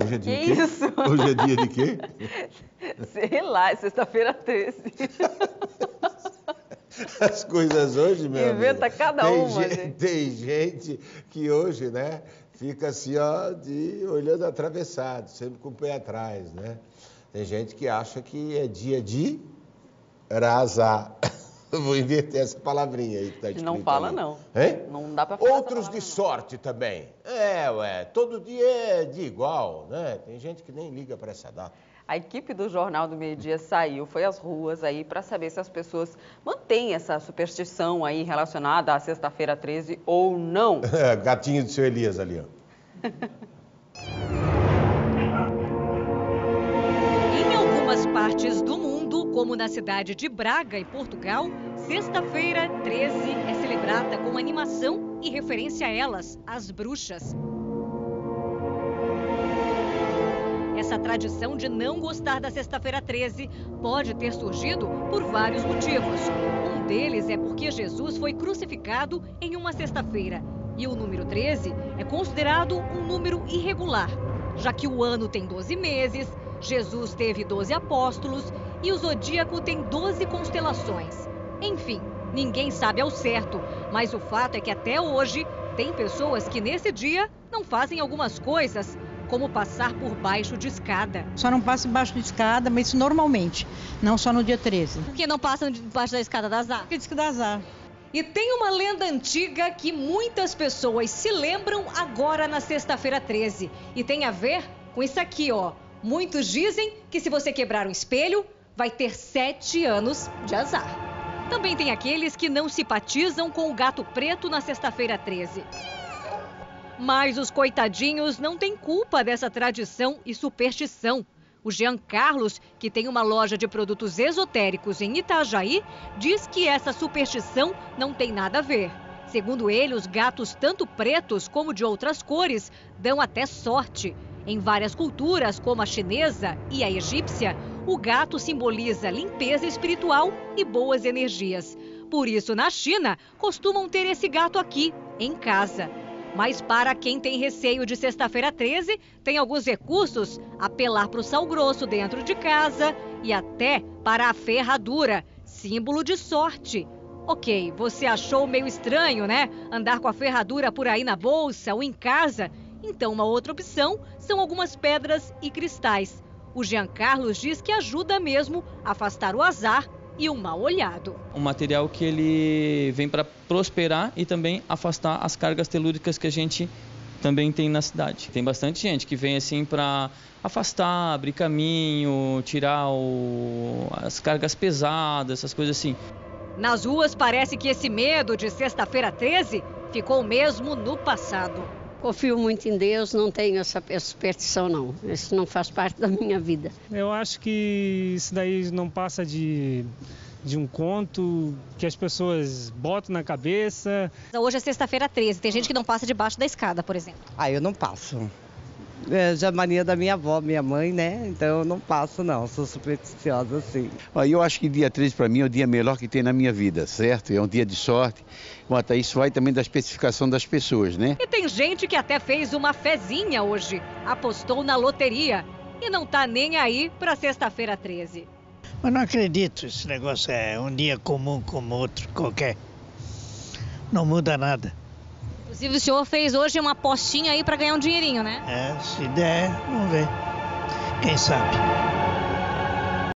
Hoje é dia Que de quê? isso? Hoje é dia de quê? Sei lá, é sexta-feira 13. As coisas hoje, meu Inventa amigo. cada uma, gente. Tem gente que hoje, né, fica assim, ó, olhando atravessado, sempre com o pé atrás, né? Tem gente que acha que é dia de razar. Eu vou inverter essa palavrinha aí que tá escrito Não fala, ali. não. Hein? Não dá pra falar Outros essa de palavra, não. sorte também. Todo dia é dia igual, né? Tem gente que nem liga para essa data. A equipe do Jornal do Meio-Dia saiu, foi às ruas aí para saber se as pessoas mantêm essa superstição aí relacionada à sexta-feira 13 ou não. Gatinho do seu Elias ali, ó. Em algumas partes do mundo, como na cidade de Braga, em Portugal, sexta-feira 13 é celebrada com animação e referência a elas, as bruxas. Essa tradição de não gostar da sexta-feira 13 pode ter surgido por vários motivos. Um deles é porque Jesus foi crucificado em uma sexta-feira e o número 13 é considerado um número irregular, já que o ano tem 12 meses, Jesus teve 12 apóstolos e o zodíaco tem 12 constelações. Enfim, ninguém sabe ao certo, mas o fato é que até hoje tem pessoas que nesse dia não fazem algumas coisas, como passar por baixo de escada. Só não passa embaixo de escada, mas isso normalmente, não só no dia 13. Por que não passam debaixo da escada, dá azar? Porque diz que dá azar. E tem uma lenda antiga que muitas pessoas se lembram agora na sexta-feira 13. E tem a ver com isso aqui, ó. Muitos dizem que se você quebrar um espelho, vai ter 7 anos de azar. Também tem aqueles que não simpatizam com o gato preto na sexta-feira 13. Mas os coitadinhos não têm culpa dessa tradição e superstição. O Jean Carlos, que tem uma loja de produtos esotéricos em Itajaí, diz que essa superstição não tem nada a ver. Segundo ele, os gatos, tanto pretos como de outras cores, dão até sorte. Em várias culturas, como a chinesa e a egípcia, o gato simboliza limpeza espiritual e boas energias. Por isso, na China, costumam ter esse gato aqui, em casa. Mas para quem tem receio de sexta-feira 13, tem alguns recursos: apelar para o sal grosso dentro de casa e até para a ferradura, símbolo de sorte. Ok, você achou meio estranho, né? Andar com a ferradura por aí na bolsa ou em casa? Então, uma outra opção são algumas pedras e cristais. O Jean Carlos diz que ajuda mesmo a afastar o azar e um mal olhado. Um material que ele vem para prosperar e também afastar as cargas telúricas que a gente também tem na cidade. Tem bastante gente que vem assim para afastar, abrir caminho, tirar as cargas pesadas, essas coisas assim. Nas ruas parece que esse medo de sexta-feira 13 ficou mesmo no passado. Confio muito em Deus, não tenho essa superstição não. Isso não faz parte da minha vida. Eu acho que isso daí não passa de um conto que as pessoas botam na cabeça. Hoje é sexta-feira 13, tem gente que não passa debaixo da escada, por exemplo. Eu não passo. Já é mania da minha avó, minha mãe, né? Então eu não passo não, sou supersticiosa assim. Eu acho que dia 13 para mim é o dia melhor que tem na minha vida, certo? É um dia de sorte. Isso vai também da especificação das pessoas, né? E tem gente que até fez uma fezinha hoje, apostou na loteria e não tá nem aí para sexta-feira 13. Mas não acredito, esse negócio é um dia comum como outro qualquer. Não muda nada. Inclusive o senhor fez hoje uma apostinha aí para ganhar um dinheirinho, né? Se der, vamos ver. Quem sabe?